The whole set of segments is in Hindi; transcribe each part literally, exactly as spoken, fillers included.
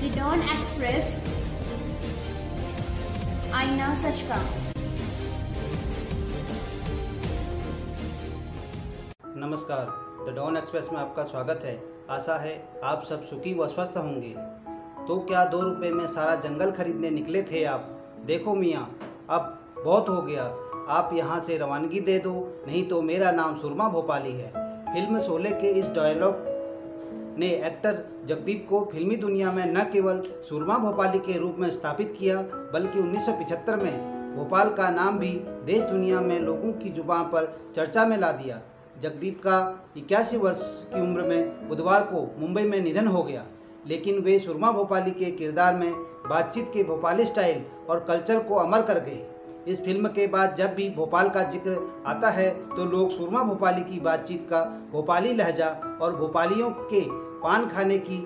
द डॉन एक्सप्रेस, आईना सच का। नमस्कार, द डॉन एक्सप्रेस में आपका स्वागत है। आशा है आप सब सुखी व स्वस्थ होंगे। तो क्या दो रुपए में सारा जंगल खरीदने निकले थे आप? देखो मियाँ, अब बहुत हो गया, आप यहाँ से रवानगी दे दो, नहीं तो मेरा नाम सुरमा भोपाली है। फिल्म शोले के इस डायलॉग ने एक्टर जगदीप को फिल्मी दुनिया में न केवल सुरमा भोपाली के रूप में स्थापित किया, बल्कि उन्नीस सौ पचहत्तर में भोपाल का नाम भी देश दुनिया में लोगों की जुबान पर चर्चा में ला दिया। जगदीप का इक्यासी वर्ष की उम्र में बुधवार को मुंबई में निधन हो गया, लेकिन वे सुरमा भोपाली के किरदार में बातचीत के भोपाली स्टाइल और कल्चर को अमर कर गए। इस फिल्म के बाद जब भी भोपाल का जिक्र आता है तो लोग सुरमा भोपाली की बातचीत का भोपाली लहजा और भोपालियों के पान खाने की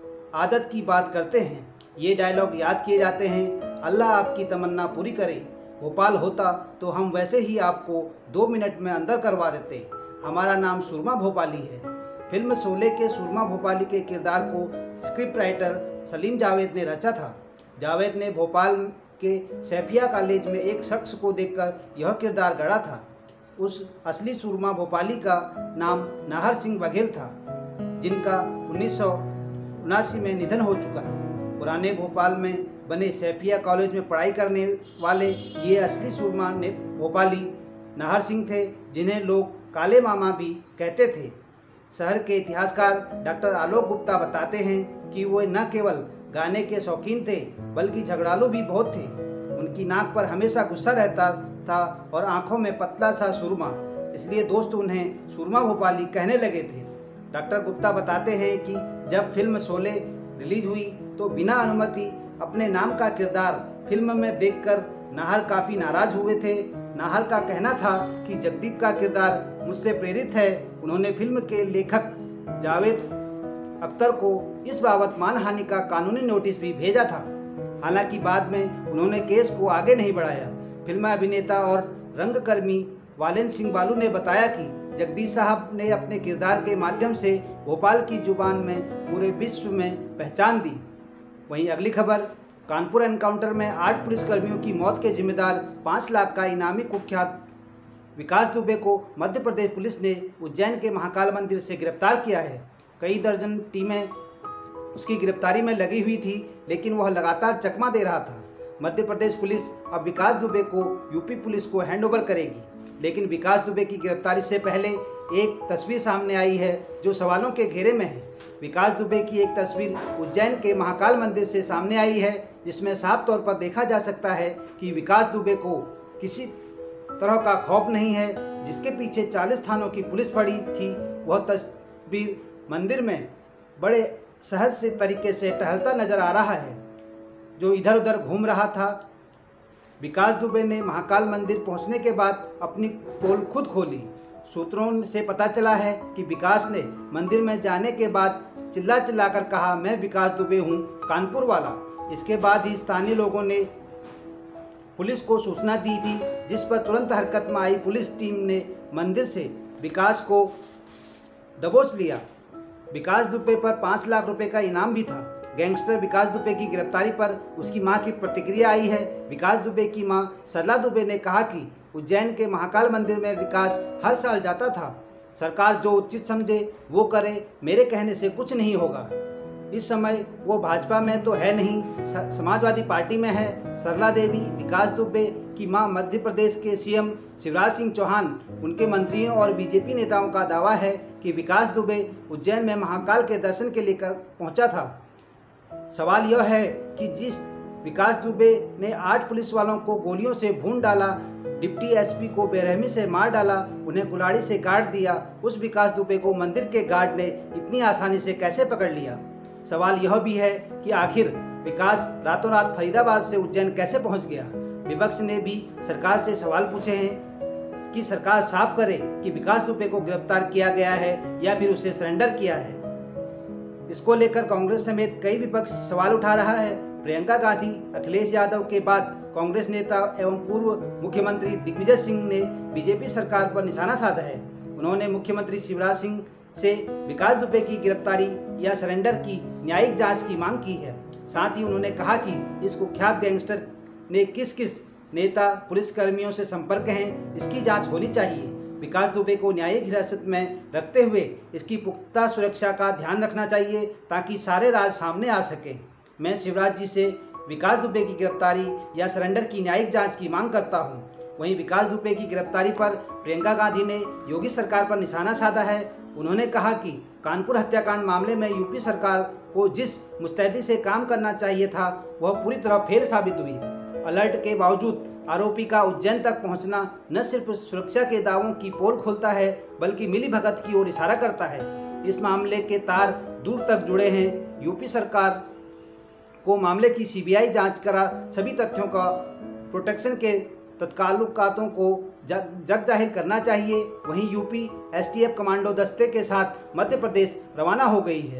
आदत की बात करते हैं। ये डायलॉग याद किए जाते हैं, अल्लाह आपकी तमन्ना पूरी करे। भोपाल होता तो हम वैसे ही आपको दो मिनट में अंदर करवा देते। हमारा नाम सुरमा भोपाली है। फिल्म शोले के सुरमा भोपाली के किरदार को स्क्रिप्ट राइटर सलीम जावेद ने रचा था। जावेद ने भोपाल के सैफिया कॉलेज में एक शख्स को देखकर यह किरदार गढ़ा था। उस असली सुरमा भोपाली का नाम नाहर सिंह बघेल था, जिनका उन्नीस सौ उनासी में निधन हो चुका है। पुराने भोपाल में बने सैफिया कॉलेज में पढ़ाई करने वाले ये असली सुरमा ने भोपाली नाहर सिंह थे, जिन्हें लोग काले मामा भी कहते थे। शहर के इतिहासकार डॉक्टर आलोक गुप्ता बताते हैं कि वो न केवल गाने के शौकीन थे, बल्कि झगड़ालू भी बहुत थे। उनकी नाक पर हमेशा गुस्सा रहता था और आंखों में पतला सा सुरमा, इसलिए दोस्त उन्हें सुरमा भोपाली कहने लगे थे। डॉक्टर गुप्ता बताते हैं कि जब फिल्म शोले रिलीज हुई तो बिना अनुमति अपने नाम का किरदार फिल्म में देखकर नाहर काफ़ी नाराज हुए थे। नाहर का कहना था कि जगदीप का किरदार मुझसे प्रेरित है। उन्होंने फिल्म के लेखक जावेद अख्तर को इस बाबत मानहानि का कानूनी नोटिस भी भेजा था। हालांकि बाद में उन्होंने केस को आगे नहीं बढ़ाया। फिल्म अभिनेता और रंगकर्मी वालेन सिंह बालू ने बताया कि जगदीश साहब ने अपने किरदार के माध्यम से भोपाल की जुबान में पूरे विश्व में पहचान दी। वहीं अगली खबर, कानपुर एनकाउंटर में आठ पुलिसकर्मियों की मौत के जिम्मेदार पाँच लाख का इनामी कुख्यात विकास दुबे को मध्य प्रदेश पुलिस ने उज्जैन के महाकाल मंदिर से गिरफ्तार किया है। कई दर्जन टीमें उसकी गिरफ्तारी में लगी हुई थी, लेकिन वह लगातार चकमा दे रहा था। मध्य प्रदेश पुलिस अब विकास दुबे को यूपी पुलिस को हैंडओवर करेगी, लेकिन विकास दुबे की गिरफ्तारी से पहले एक तस्वीर सामने आई है जो सवालों के घेरे में है। विकास दुबे की एक तस्वीर उज्जैन के महाकाल मंदिर से सामने आई है, जिसमें साफ तौर पर देखा जा सकता है कि विकास दुबे को किसी तरह का खौफ नहीं है। जिसके पीछे चालीस थानों की पुलिस पड़ी थी, वह तस्वीर मंदिर में बड़े सहज से तरीके से टहलता नजर आ रहा है, जो इधर उधर घूम रहा था। विकास दुबे ने महाकाल मंदिर पहुंचने के बाद अपनी पोल खुद खोली। सूत्रों से पता चला है कि विकास ने मंदिर में जाने के बाद चिल्ला चिल्लाकर कहा, मैं विकास दुबे हूं, कानपुर वाला। इसके बाद ही स्थानीय लोगों ने पुलिस को सूचना दी थी, जिस पर तुरंत हरकत में आई पुलिस टीम ने मंदिर से विकास को दबोच लिया। विकास दुबे पर पाँच लाख रुपए का इनाम भी था। गैंगस्टर विकास दुबे की गिरफ्तारी पर उसकी मां की प्रतिक्रिया आई है। विकास दुबे की मां सरला दुबे ने कहा कि उज्जैन के महाकाल मंदिर में विकास हर साल जाता था। सरकार जो उचित समझे वो करे, मेरे कहने से कुछ नहीं होगा। इस समय वो भाजपा में तो है नहीं, समाजवादी पार्टी में है। सरला देवी विकास दुबे की मां मध्य प्रदेश के सीएम शिवराज सिंह चौहान, उनके मंत्रियों और बीजेपी नेताओं का दावा है कि विकास दुबे उज्जैन में महाकाल के दर्शन के लिए पहुंचा था। सवाल यह है कि जिस विकास दुबे ने आठ पुलिस वालों को गोलियों से भून डाला, डिप्टी एसपी को बेरहमी से मार डाला, उन्हें कुल्हाड़ी से काट दिया, उस विकास दुबे को मंदिर के गार्ड ने इतनी आसानी से कैसे पकड़ लिया? सवाल यह भी है कि आखिर विकास रातों रात फरीदाबाद से उज्जैन कैसे पहुंच गया? विपक्ष ने भी सरकार से सवाल पूछे हैं कि सरकार साफ करे कि विकास दुबे को गिरफ्तार किया गया है या फिर उसे सरेंडर किया है। इसको लेकर कांग्रेस समेत कई विपक्ष सवाल उठा रहा है। प्रियंका गांधी, अखिलेश यादव के बाद कांग्रेस नेता एवं पूर्व मुख्यमंत्री दिग्विजय सिंह ने बीजेपी सरकार पर निशाना साधा है। उन्होंने मुख्यमंत्री शिवराज सिंह से विकास दुबे की गिरफ्तारी या सरेंडर की न्यायिक जांच की मांग की है। साथ ही उन्होंने कहा कि इस कुख्यात गैंगस्टर ने किस किस नेता पुलिसकर्मियों से संपर्क हैं, इसकी जांच होनी चाहिए। विकास दुबे को न्यायिक हिरासत में रखते हुए इसकी पुख्ता सुरक्षा का ध्यान रखना चाहिए ताकि सारे राज सामने आ सकें। मैं शिवराज जी से विकास दुबे की गिरफ्तारी या सरेंडर की न्यायिक जांच की मांग करता हूं। वहीं विकास दुबे की गिरफ्तारी पर प्रियंका गांधी ने योगी सरकार पर निशाना साधा है। उन्होंने कहा कि कानपुर हत्याकांड मामले में यूपी सरकार को जिस मुस्तैदी से काम करना चाहिए था वह पूरी तरह फेल साबित हुई। अलर्ट के बावजूद आरोपी का उज्जैन तक पहुंचना न सिर्फ सुरक्षा के दावों की पोल खोलता है बल्कि मिलीभगत की ओर इशारा करता है। इस मामले के तार दूर तक जुड़े हैं। यूपी सरकार को मामले की सीबीआई जांच करा सभी तथ्यों का प्रोटेक्शन के तत्कालुकातों को जग जग जाहिर करना चाहिए। वहीं यूपी एसटीएफ कमांडो दस्ते के साथ मध्य प्रदेश रवाना हो गई है।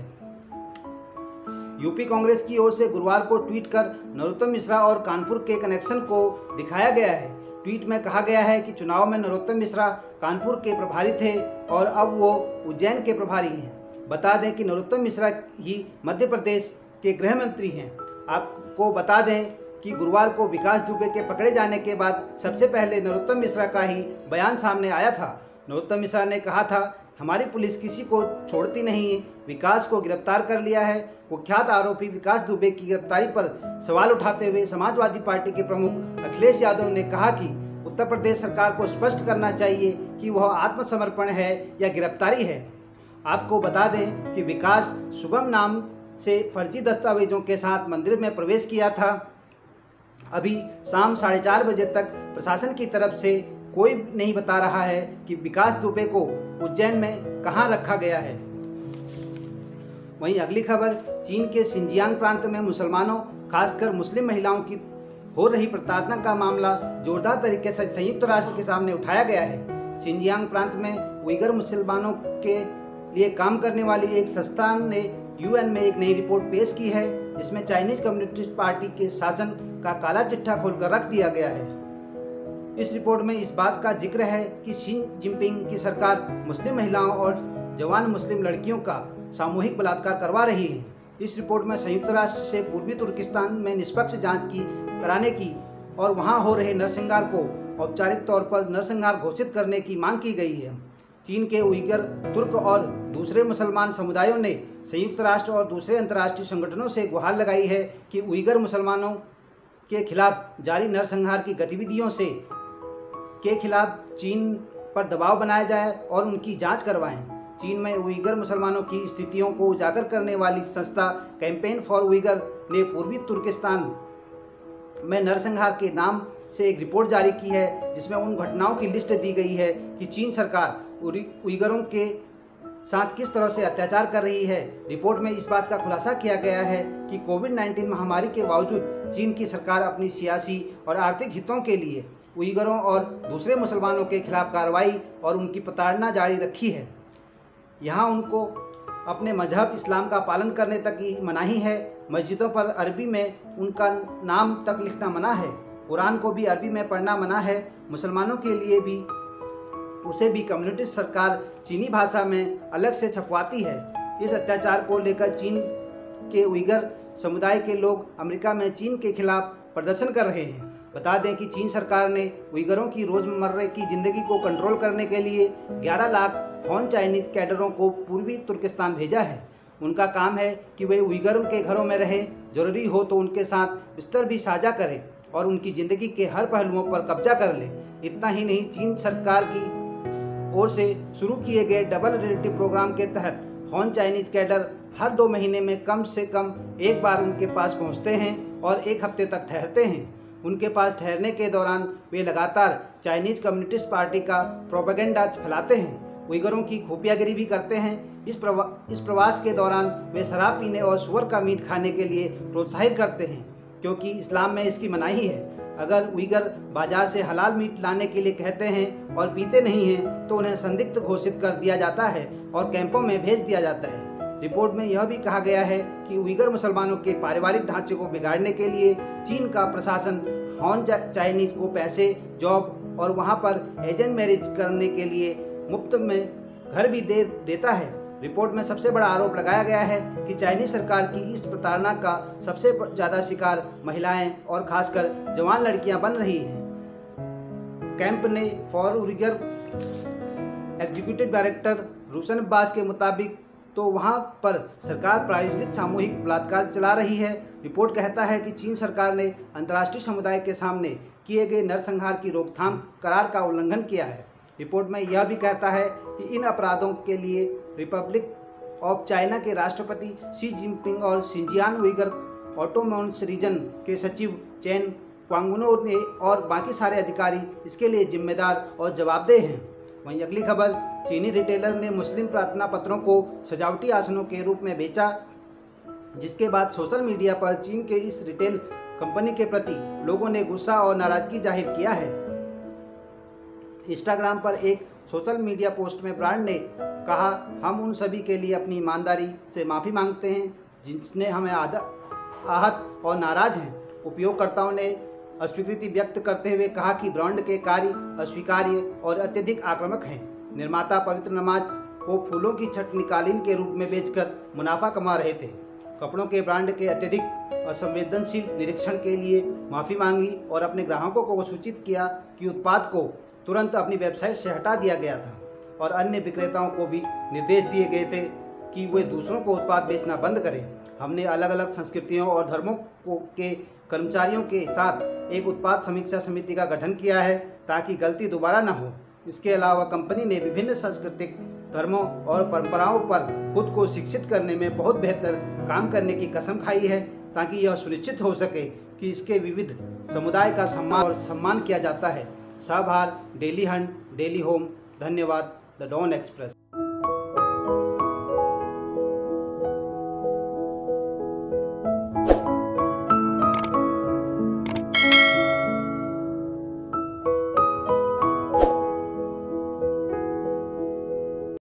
यूपी कांग्रेस की ओर से गुरुवार को ट्वीट कर नरोत्तम मिश्रा और कानपुर के कनेक्शन को दिखाया गया है। ट्वीट में कहा गया है कि चुनाव में नरोत्तम मिश्रा कानपुर के प्रभारी थे और अब वो उज्जैन के प्रभारी हैं। बता दें कि नरोत्तम मिश्रा ही मध्य प्रदेश के गृह मंत्री हैं। आपको बता दें कि गुरुवार को विकास दुबे के पकड़े जाने के बाद सबसे पहले नरोत्तम मिश्रा का ही बयान सामने आया था। नरोत्तम मिश्रा ने कहा था, हमारी पुलिस किसी को छोड़ती नहीं, विकास को गिरफ्तार कर लिया है। कुख्यात आरोपी विकास दुबे की गिरफ्तारी पर सवाल उठाते हुए समाजवादी पार्टी के प्रमुख अखिलेश यादव ने कहा कि उत्तर प्रदेश सरकार को स्पष्ट करना चाहिए कि वह आत्मसमर्पण है या गिरफ्तारी है। आपको बता दें कि विकास शुभम नाम से फर्जी दस्तावेजों के साथ मंदिर में प्रवेश किया था। अभी शाम साढ़े चार बजे तक प्रशासन की तरफ से कोई नहीं बता रहा है कि विकास दुबे को उज्जैन में कहां रखा गया है। वहीं अगली खबर, चीन के सिंजियांग प्रांत में मुसलमानों खासकर मुस्लिम महिलाओं की हो रही प्रताड़ना का मामला जोरदार तरीके से संयुक्त राष्ट्र के सामने उठाया गया है। सिंजियांग प्रांत में उइगर मुसलमानों के लिए काम करने वाली एक संस्था ने यूएन में एक नई रिपोर्ट पेश की है, जिसमें चाइनीज कम्युनिस्ट पार्टी के शासन का काला चिट्ठा खोलकर रख दिया गया है। इस रिपोर्ट में इस बात का जिक्र है कि शी जिनपिंग की सरकार मुस्लिम महिलाओं और जवान मुस्लिम लड़कियों का सामूहिक बलात्कार करवा रही है। इस रिपोर्ट में संयुक्त राष्ट्र से पूर्वी तुर्किस्तान में निष्पक्ष जांच की कराने की और वहां हो रहे नरसंहार को औपचारिक तौर पर नरसंहार घोषित करने की मांग की गई है। चीन के उइगर, तुर्क और दूसरे मुसलमान समुदायों ने संयुक्त राष्ट्र और दूसरे अंतर्राष्ट्रीय संगठनों से गुहार लगाई है कि उइगर मुसलमानों के खिलाफ जारी नरसंहार की गतिविधियों से के खिलाफ चीन पर दबाव बनाया जाए और उनकी जांच करवाएं। चीन में उइगर मुसलमानों की स्थितियों को उजागर करने वाली संस्था कैंपेन फॉर उइगर ने पूर्वी तुर्किस्तान में नरसंहार के नाम से एक रिपोर्ट जारी की है, जिसमें उन घटनाओं की लिस्ट दी गई है कि चीन सरकार उइगरों के साथ किस तरह से अत्याचार कर रही है। रिपोर्ट में इस बात का खुलासा किया गया है कि कोविड नाइन्टीन महामारी के बावजूद चीन की सरकार अपनी सियासी और आर्थिक हितों के लिए उइगरों और दूसरे मुसलमानों के खिलाफ कार्रवाई और उनकी प्रताड़ना जारी रखी है। यहाँ उनको अपने मजहब इस्लाम का पालन करने तक की मनाही है। मस्जिदों पर अरबी में उनका नाम तक लिखना मना है। कुरान को भी अरबी में पढ़ना मना है। मुसलमानों के लिए भी उसे भी कम्युनिस्ट सरकार चीनी भाषा में अलग से छपवाती है। इस अत्याचार को लेकर चीन के उइगर समुदाय के लोग अमेरिका में चीन के खिलाफ प्रदर्शन कर रहे हैं। बता दें कि चीन सरकार ने उइगरों की रोज़मर्रा की ज़िंदगी को कंट्रोल करने के लिए ग्यारह लाख हॉन चाइनीज कैडरों को पूर्वी तुर्किस्तान भेजा है। उनका काम है कि वे उइगरों के घरों में रहें, जरूरी हो तो उनके साथ बिस्तर भी साझा करें और उनकी ज़िंदगी के हर पहलुओं पर कब्जा कर लें। इतना ही नहीं, चीन सरकार की ओर से शुरू किए गए डबल रिलेटिव प्रोग्राम के तहत हॉन चाइनीज कैडर हर दो महीने में कम से कम एक बार उनके पास पहुंचते हैं और एक हफ्ते तक ठहरते हैं। उनके पास ठहरने के दौरान वे लगातार चाइनीज कम्युनिस्ट पार्टी का प्रोपेगेंडा फैलाते हैं, उइगरों की खुफियागिरी भी करते हैं। इस प्रवा इस प्रवास के दौरान वे शराब पीने और सुअर का मीट खाने के लिए प्रोत्साहित करते हैं, क्योंकि इस्लाम में इसकी मनाही है। अगर उइगर बाजार से हलाल मीट लाने के लिए कहते हैं और पीते नहीं हैं तो उन्हें संदिग्ध घोषित कर दिया जाता है और कैंपों में भेज दिया जाता है। रिपोर्ट में यह भी कहा गया है कि उइगर मुसलमानों के पारिवारिक ढांचे को बिगाड़ने के लिए चीन का प्रशासन हॉन चाइनीज को पैसे, जॉब और वहां पर एजेंट मैरिज करने के लिए मुफ्त में घर भी दे देता है। रिपोर्ट में सबसे बड़ा आरोप लगाया गया है कि चाइनीज सरकार की इस प्रताड़ना का सबसे ज़्यादा शिकार महिलाएं और खासकर जवान लड़कियां बन रही हैं। कैंप ने for Uyghur executive director Rushan Abbas के मुताबिक तो वहां पर सरकार प्रायोजित सामूहिक बलात्कार चला रही है। रिपोर्ट कहता है कि चीन सरकार ने अंतर्राष्ट्रीय समुदाय के सामने किए गए नरसंहार की रोकथाम करार का उल्लंघन किया है। रिपोर्ट में यह भी कहता है कि इन अपराधों के लिए रिपब्लिक ऑफ चाइना के राष्ट्रपति शी जिनपिंग और शिंजियान उइगर ऑटोनोमस रीजन के सचिव चेन क्वांगुनो ने और बाकी सारे अधिकारी इसके लिए जिम्मेदार और जवाबदेह हैं। वहीं अगली खबर, चीनी रिटेलर ने मुस्लिम प्रार्थना पत्रों को सजावटी आसनों के रूप में बेचा, जिसके बाद सोशल मीडिया पर चीन के इस रिटेल कंपनी के प्रति लोगों ने गुस्सा और नाराजगी जाहिर किया है। इंस्टाग्राम पर एक सोशल मीडिया पोस्ट में ब्रांड ने कहा, हम उन सभी के लिए अपनी ईमानदारी से माफ़ी मांगते हैं जिसने हमें आहत और नाराज हैं। उपयोगकर्ताओं ने अस्वीकृति व्यक्त करते हुए कहा कि ब्रांड के कार्य अस्वीकार्य और अत्यधिक आक्रामक हैं। निर्माता पवित्र नमाज को फूलों की छटनी कालीन के रूप में बेचकर मुनाफा कमा रहे थे। कपड़ों के ब्रांड के अत्यधिक असंवेदनशील निरीक्षण के लिए माफ़ी मांगी और अपने ग्राहकों को सूचित किया कि उत्पाद को तुरंत अपनी वेबसाइट से हटा दिया गया था और अन्य विक्रेताओं को भी निर्देश दिए गए थे कि वे दूसरों को उत्पाद बेचना बंद करें। हमने अलग अलग संस्कृतियों और धर्मों को के कर्मचारियों के साथ एक उत्पाद समीक्षा समिति का गठन किया है ताकि गलती दोबारा न हो। इसके अलावा कंपनी ने विभिन्न सांस्कृतिक धर्मों और परंपराओं पर खुद को शिक्षित करने में बहुत बेहतर काम करने की कसम खाई है ताकि यह सुनिश्चित हो सके कि इसके विविध समुदाय का सम्मान और सम्मान किया जाता है। साभार, डेली हंट, डेली होम। धन्यवाद। The Dawn express.